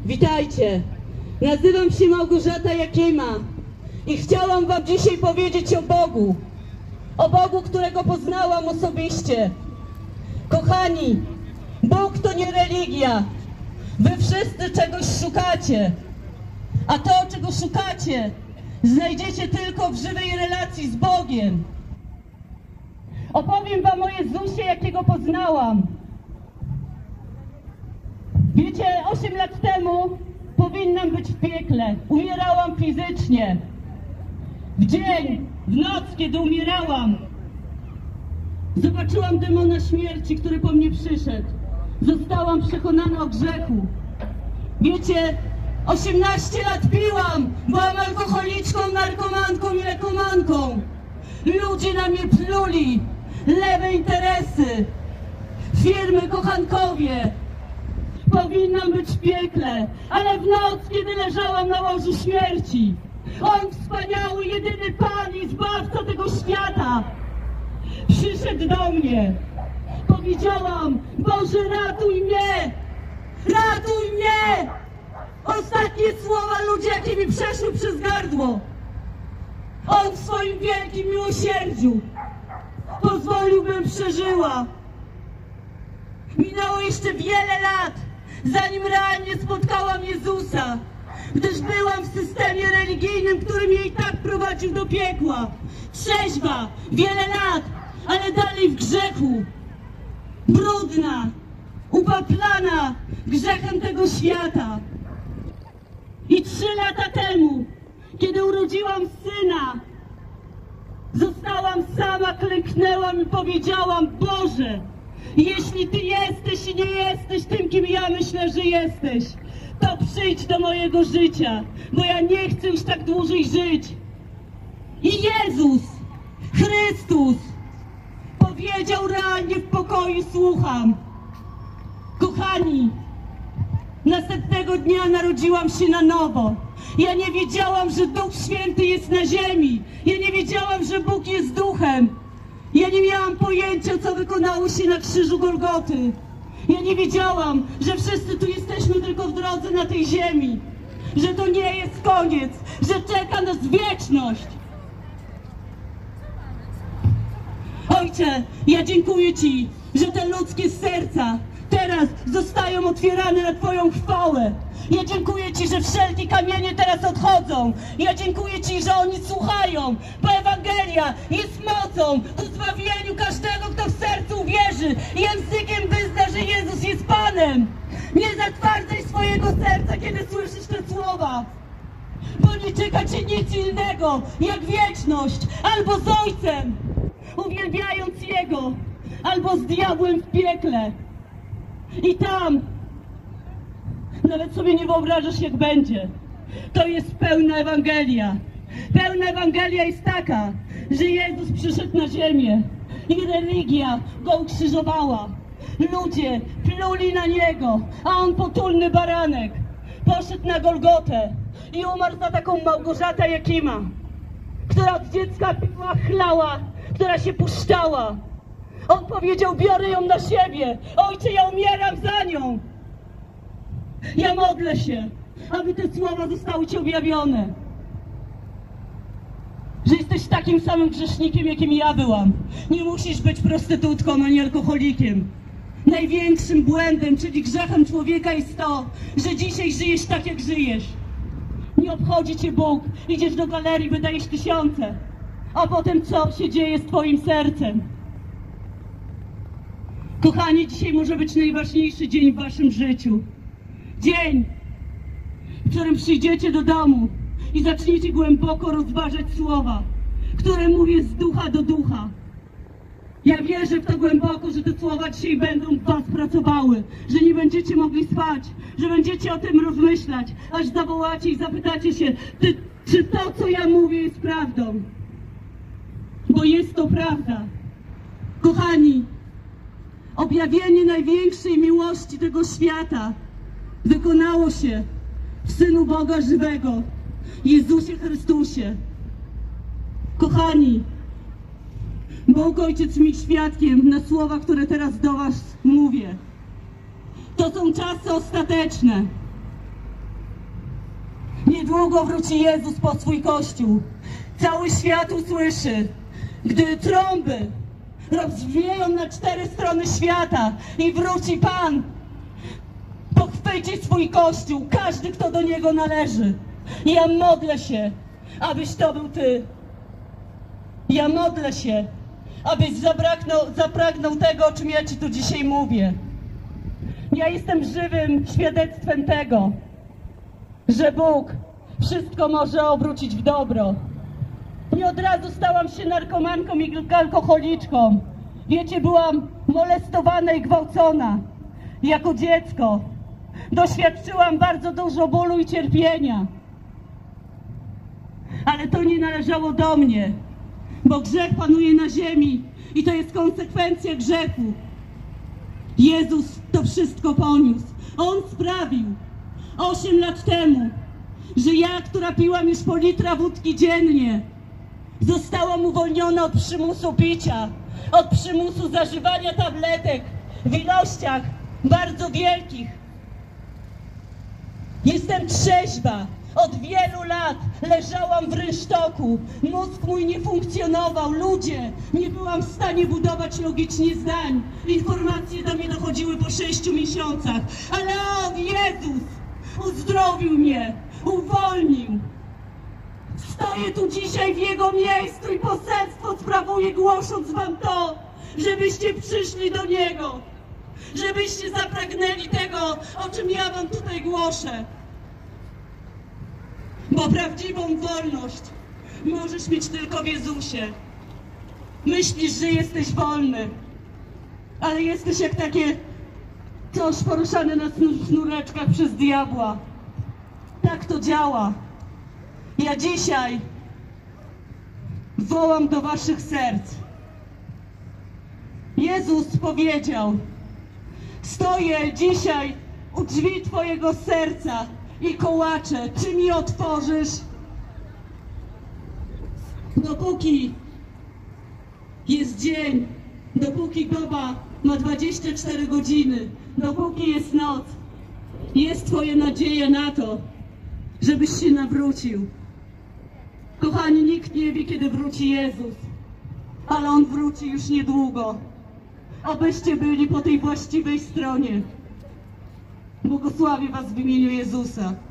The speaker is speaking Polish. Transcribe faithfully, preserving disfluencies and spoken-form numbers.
Witajcie, nazywam się Małgorzata Jakima i chciałam wam dzisiaj powiedzieć o Bogu, o Bogu, którego poznałam osobiście. Kochani, Bóg to nie religia, wy wszyscy czegoś szukacie, a to, czego szukacie, znajdziecie tylko w żywej relacji z Bogiem. Opowiem wam o Jezusie, jakiego poznałam. Wiecie, osiem lat temu powinnam być w piekle. Umierałam fizycznie. W dzień, w noc, kiedy umierałam, zobaczyłam demona śmierci, który po mnie przyszedł. Zostałam przekonana o grzechu. Wiecie, osiemnaście lat piłam, byłam alkoholiczką, narkomanką i lekomanką. Ludzie na mnie pluli, lewe interesy, firmy, kochankowie. Powinnam być w piekle, ale w noc, kiedy leżałam na łożu śmierci, On, wspaniały, jedyny Pan i Zbawca tego świata, przyszedł do mnie. Powiedziałam: Boże, ratuj mnie! Ratuj mnie! Ostatnie słowa, ludzie, jakie mi przeszły przez gardło. On w swoim wielkim miłosierdziu pozwolił, bym przeżyła. Minęło jeszcze wiele lat, zanim realnie spotkałam Jezusa, gdyż byłam w systemie religijnym, który mnie i tak prowadził do piekła. Trzeźwa, wiele lat, ale dalej w grzechu. Brudna, upaplana grzechem tego świata. I trzy lata temu, kiedy urodziłam syna, zostałam sama, klęknęłam i powiedziałam: Boże, jeśli Ty jesteś i nie jesteś tym, kim ja myślę, że jesteś, to przyjdź do mojego życia, bo ja nie chcę już tak dłużej żyć. I Jezus, Chrystus, powiedział realnie w pokoju: słucham. Kochani, następnego dnia narodziłam się na nowo. Ja nie wiedziałam, że Duch Święty jest na ziemi. Ja nie wiedziałam, że Bóg jest Duchem. Ja nie miałam pojęcia, co wykonało się na krzyżu Golgoty. Ja nie wiedziałam, że wszyscy tu jesteśmy tylko w drodze na tej ziemi. Że to nie jest koniec, że czeka nas wieczność. Ojcze, ja dziękuję Ci, że te ludzkie serca teraz zostają otwierane na Twoją chwałę. Ja dziękuję Ci, że wszelkie kamienie teraz odchodzą. Ja dziękuję Ci, że oni słuchają, bo Ewangelia jest mocą ku zbawieniu każdego, kto w sercu uwierzy i językiem wyzna, że Jezus jest Panem. Nie zatwardzaj swojego serca, kiedy słyszysz te słowa, bo nie czeka Cię nic innego jak wieczność, albo z Ojcem, uwielbiając Jego, albo z diabłem w piekle. I tam nawet sobie nie wyobrażasz, jak będzie. To jest pełna Ewangelia. Pełna Ewangelia jest taka, że Jezus przyszedł na ziemię i religia Go ukrzyżowała. Ludzie pluli na Niego, a On, potulny baranek, poszedł na Golgotę i umarł za taką Małgorzatę Jakima, która od dziecka piła, chlała, która się puszczała. On powiedział: biorę ją na siebie. Ojcze, ja umieram za nią. Ja modlę się, aby te słowa zostały Ci objawione. Że jesteś takim samym grzesznikiem, jakim ja byłam. Nie musisz być prostytutką ani alkoholikiem. Największym błędem, czyli grzechem człowieka, jest to, że dzisiaj żyjesz tak, jak żyjesz. Nie obchodzi Cię Bóg. Idziesz do galerii, wydajesz tysiące. A potem co się dzieje z Twoim sercem? Kochani, dzisiaj może być najważniejszy dzień w Waszym życiu. Dzień, w którym przyjdziecie do domu i zaczniecie głęboko rozważać słowa, które mówię z ducha do ducha. Ja wierzę w to głęboko, że te słowa dzisiaj będą w Was pracowały, że nie będziecie mogli spać, że będziecie o tym rozmyślać, aż zawołacie i zapytacie się, ty, czy to, co ja mówię, jest prawdą. Bo jest to prawda. Kochani, objawienie największej miłości tego świata wykonało się w Synu Boga żywego, Jezusie Chrystusie. Kochani, Bóg Ojciec mi świadkiem na słowa, które teraz do Was mówię. To są czasy ostateczne. Niedługo wróci Jezus po swój Kościół. Cały świat usłyszy, gdy trąby rozbrzmieją na cztery strony świata i wróci Pan. Pochwyci swój Kościół, każdy, kto do Niego należy. Ja modlę się, abyś to był Ty. Ja modlę się, abyś zapragnął, zapragnął tego, o czym ja Ci tu dzisiaj mówię. Ja jestem żywym świadectwem tego, że Bóg wszystko może obrócić w dobro. Nie od razu stałam się narkomanką i alkoholiczką. Wiecie, byłam molestowana i gwałcona jako dziecko. Doświadczyłam bardzo dużo bólu i cierpienia. Ale to nie należało do mnie, bo grzech panuje na ziemi i to jest konsekwencja grzechu. Jezus to wszystko poniósł. On sprawił osiem lat temu, że ja, która piłam już po litra wódki dziennie, zostałam uwolniona od przymusu picia, od przymusu zażywania tabletek w ilościach bardzo wielkich. Jestem trzeźwa. Od wielu lat leżałam w rynsztoku. Mózg mój nie funkcjonował. Ludzie, nie byłam w stanie budować logicznie zdań. Informacje do mnie dochodziły po sześciu miesiącach. Ale on, Jezus, uzdrowił mnie, uwolnił. Stoję tu dzisiaj w Jego miejscu i poselstwo sprawuję, głosząc wam to, żebyście przyszli do Niego. Żebyście zapragnęli tego, o czym ja wam tutaj głoszę. Bo prawdziwą wolność możesz mieć tylko w Jezusie. Myślisz, że jesteś wolny, ale jesteś jak takie coś poruszane na sznureczkach przez diabła. Tak to działa. Ja dzisiaj wołam do waszych serc. Jezus powiedział: stoję dzisiaj u drzwi twojego serca i kołaczę, czy mi otworzysz? Dopóki jest dzień, dopóki doba ma dwadzieścia cztery godziny, dopóki jest noc, jest twoja nadzieja na to, żebyś się nawrócił. Kochani, nikt nie wie, kiedy wróci Jezus, ale On wróci już niedługo. Abyście byli po tej właściwej stronie. Błogosławię was w imieniu Jezusa.